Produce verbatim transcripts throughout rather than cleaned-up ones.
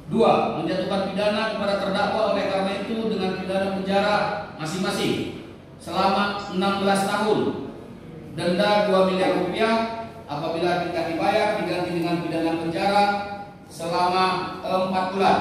Dua, menjatuhkan pidana kepada terdakwa oleh karena itu dengan pidana penjara masing-masing selama enam belas tahun, denda dua miliar rupiah apabila tidak dibayar diganti dengan pidana penjara selama empat bulan.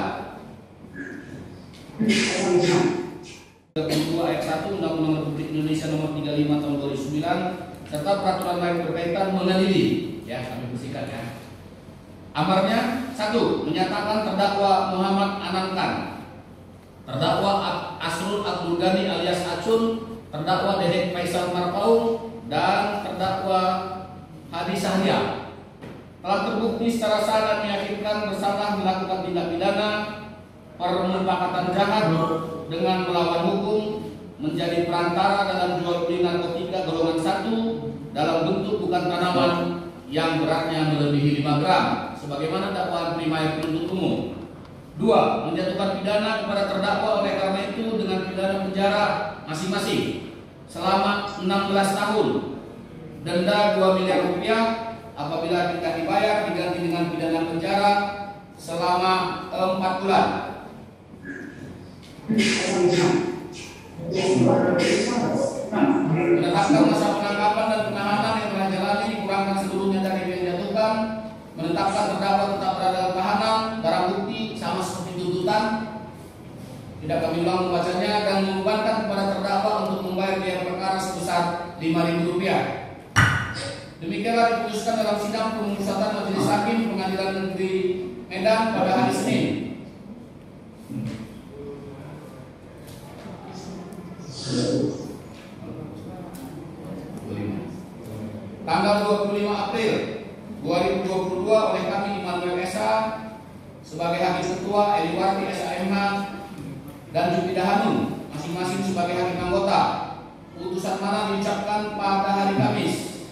Kedua ayat satu Undang-Undang Republik Indonesia Nomor tiga puluh lima Tahun dua ribu sembilan serta peraturan lain berkaitan mengadili. Ya, kami bersihkan ya. Amarnya satu, menyatakan terdakwa Muhammad Anankan, terdakwa Asrul Abdul Ghani alias Acun, terdakwa Dedek Faisal Marpaung, dan terdakwa Hadi Sahya telah terbukti secara sah dan meyakinkan bersalah melakukan tindak pidana permufakatan jahat dengan melawan hukum, menjadi perantara dalam jual beli narkotika golongan satu dalam bentuk bukan tanaman yang beratnya melebihi lima gram sebagaimana dakwaan primer penuntut umum. Dua, menjatuhkan pidana kepada terdakwa oleh karena itu dengan pidana penjara masing-masing selama enam belas tahun, denda dua miliar rupiah apabila tidak dibayar diganti dengan pidana penjara selama empat bulan. Menetapkan masa penangkapan dan penahanan yang telah jalani dikurangkan seluruhnya dari yang dijatuhkan, menetapkan terdakwa tetap berada dalam tahanan, barang bukti sama seperti tuntutan, tidak kami ulang membacanya, dan membebankan kepada terdakwa untuk membayar biaya perkara sebesar lima ribu rupiah. Demikianlah diputuskan dalam sidang pemusatan Majelis Hakim Pengadilan Negeri Medan pada hari Senin tanggal dua puluh lima April dua ribu dua puluh dua oleh kami Immanuel Esa sebagai Hakim Ketua, Eliwarti S A M H dan Jupida Hanum masing-masing sebagai hakim anggota. Putusan mana diucapkan pada hari Kamis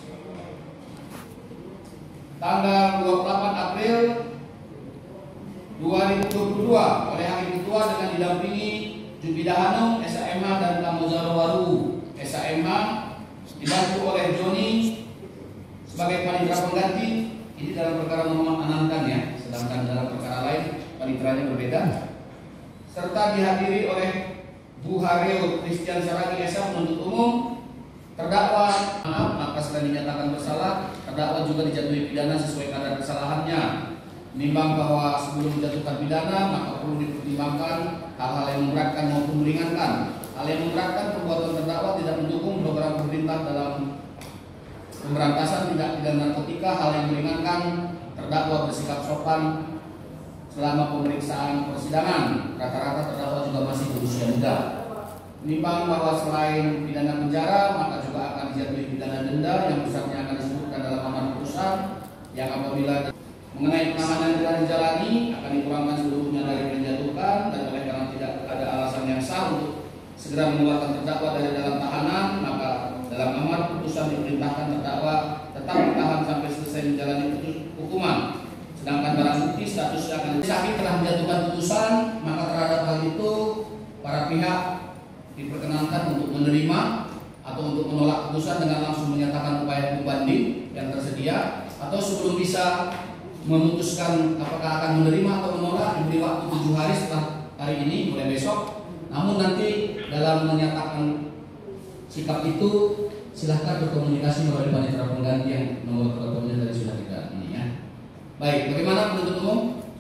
tanggal dua puluh delapan April dua ribu dua puluh dua oleh Hakim Ketua dengan didampingi Jupida Hanum S A M H dan Kamuzaro Waru S A M H, dibantu oleh Joni sebagai panitera pengganti. Ini dalam perkara Muhammad Anankan ya, sedangkan dalam perkara lain paniteranya berbeda. Serta dihadiri oleh Bu Haryo Christian Saragi S A penuntut umum. Terdakwa maaf maka selain dinyatakan bersalah, terdakwa juga dijatuhi pidana sesuai kadar kesalahannya. Menimbang bahwa sebelum menjatuhkan pidana maka perlu dipertimbangkan hal-hal yang memberatkan maupun meringankan. Hal yang memberatkan perbuatan terdakwa tidak mendukung program pemerintah dalam pemberantasan tindak pidana narkotika. Hal yang meringankan terdakwa bersikap sopan selama pemeriksaan persidangan. Rata-rata terdakwa juga masih berusia muda. Menimbang bahwa selain pidana penjara maka juga akan dijatuhi pidana denda yang besarnya akan disebutkan dalam amar putusan yang apabila mengenai penanganan yang dijalani akan dikurangkan seluruhnya dari yang dijatuhkan, dan oleh karena tidak ada alasan yang sah untuk segera mengeluarkan terdakwa dari dalam tahanan, maka dalam amar putusan diperintahkan terdakwa tetap ditahan sampai selesai menjalani hukuman. Sedangkan barang bukti statusnya akan hakim telah menjatuhkan putusan, maka terhadap hal itu para pihak diperkenankan untuk menerima atau untuk menolak putusan dengan langsung menyatakan upaya hukum banding yang tersedia, atau sebelum bisa memutuskan apakah akan menerima atau menolak diberi waktu tujuh hari setelah hari ini mulai besok. Namun nanti dalam menyatakan sikap itu silahkan berkomunikasi melalui panitera pengganti yang nomor teleponnya tadi sudah kita ini ya. Baik, bagaimana penuntut umum?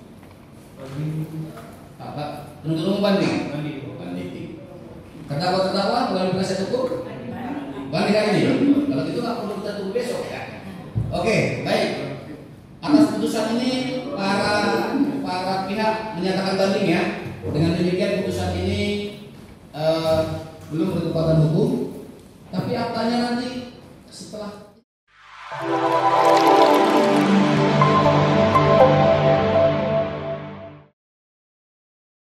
Apa? Penuntut umum banding? Banding. Banding. Terdakwa-terdakwa melalui penasihat hukum? Banding hari ini. Kalau gitu nggak perlu kita tunggu besok ya. Oke, baik. Atas putusan ini para para pihak menyatakan banding ya. Dengan demikian putusan ini uh, belum berkekuatan hukum, tapi aktanya nanti setelah